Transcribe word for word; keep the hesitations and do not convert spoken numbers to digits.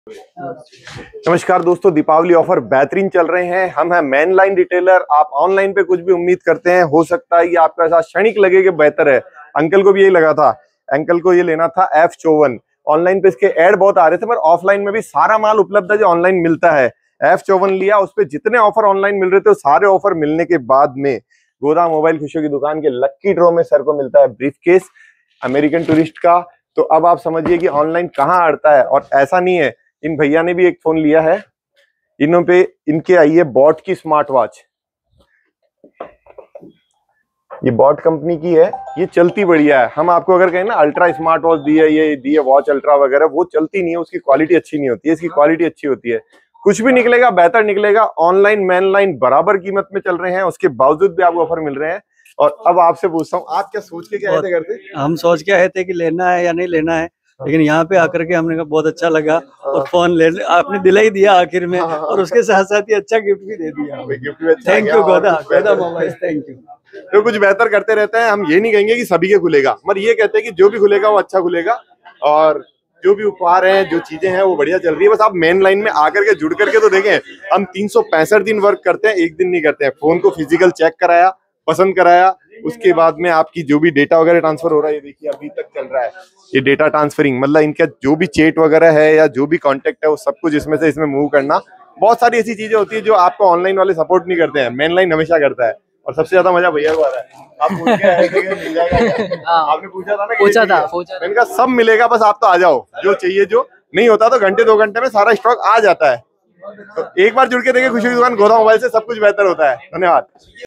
नमस्कार दोस्तों, दीपावली ऑफर बेहतरीन चल रहे हैं। हम हैं मेन लाइन रिटेलर। आप ऑनलाइन पे कुछ भी उम्मीद करते हैं, हो सकता है ये आपके साथ क्षणिक लगे कि बेहतर है। अंकल को भी यही लगा था। अंकल को ये लेना था एफ चौवन। ऑनलाइन पे इसके ऐड बहुत आ रहे थे, पर ऑफलाइन में भी सारा माल उपलब्ध है जो ऑनलाइन मिलता है। एफ चौवन लिया, उस पर जितने ऑफर ऑनलाइन मिल रहे थे, सारे ऑफर मिलने के बाद में गोदाम मोबाइल खुशियों की दुकान के लक्की ड्रॉ में सर को मिलता है ब्रीफकेस अमेरिकन टूरिस्ट का। तो अब आप समझिए कि ऑनलाइन कहाँ अड़ता है। और ऐसा नहीं है, इन भैया ने भी एक फोन लिया है। इनों पे इनके आई है बॉट की स्मार्ट वॉच। ये बॉट कंपनी की है, ये चलती बढ़िया है। हम आपको अगर कहें ना अल्ट्रा स्मार्ट वॉच दी है, ये दी है वॉच अल्ट्रा वगैरह, वो चलती नहीं है, उसकी क्वालिटी अच्छी नहीं होती है। इसकी क्वालिटी अच्छी होती है, कुछ भी निकलेगा बेहतर निकलेगा। ऑनलाइन मेन लाइन बराबर कीमत में चल रहे हैं, उसके बावजूद भी आपको ऑफर मिल रहे हैं। और अब आपसे पूछता हूँ, आप क्या सोच के क्या आए थे घर से? हम सोच के आए थे कि लेना है या नहीं लेना है, लेकिन यहाँ पे आकर के हमने कहा बहुत अच्छा लगा और फोन ले आपने दिला ही दिया आखिर में। और उसके साथ साथ ही अच्छा गिफ्ट भी दे दिया। गिफ्ट भी अच्छा। थैंक यू गोदा गोदा मोबाइल, थैंक यू। तो कुछ बेहतर करते रहते हैं। हम ये नहीं कहेंगे कि सभी के खुलेगा, मगर ये कहते हैं कि जो भी खुलेगा वो अच्छा खुलेगा। और जो भी उपहार हैं, जो चीजें हैं, वो बढ़िया चल रही है। बस आप मेन लाइन में आकर के जुड़ करके तो देखें। हम तीन सौ पैंसठ दिन वर्क करते हैं, एक दिन नहीं करते हैं। फोन को फिजिकल चेक कराया, पसंद कराया, उसके बाद में आपकी जो भी डेटा वगैरह ट्रांसफर हो रहा है, ये देखिए अभी तक चल रहा है ये डेटा ट्रांसफरिंग। मतलब इनका जो भी चैट वगैरह है या जो भी कांटेक्ट है, वो सब कुछ इसमें से इसमें मूव करना। बहुत सारी ऐसी चीजें होती है जो आपको ऑनलाइन वाले सपोर्ट नहीं करते हैं, मेन लाइन हमेशा करता है। और सबसे ज्यादा मजा भैया को आ रहा है। आप पूछ के आए थे कि मिल जाएगा क्या? आपने पूछा था ना, पूछा था पूछा था। इनका सब मिलेगा, बस आप तो आ जाओ। जो चाहिए, जो नहीं होता तो घंटे दो घंटे में सारा स्टॉक आ जाता है। तो एक बार जुड़ के देखिए खुशी की दुकान गोदा मोबाइल से, सब कुछ बेहतर होता है। धन्यवाद।